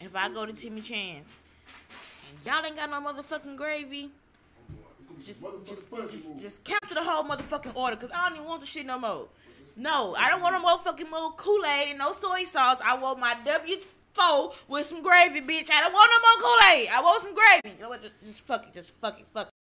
if I go to Timmy Chan's and y'all ain't got no motherfucking gravy, just cancel the whole motherfucking order, because I don't even want the shit no more. No, I don't want no motherfucking more Kool-Aid and no soy sauce. I want my W4 with some gravy, bitch. I don't want no more Kool-Aid. I want some gravy. You know what? Just fuck it. Just fuck it. Fuck it.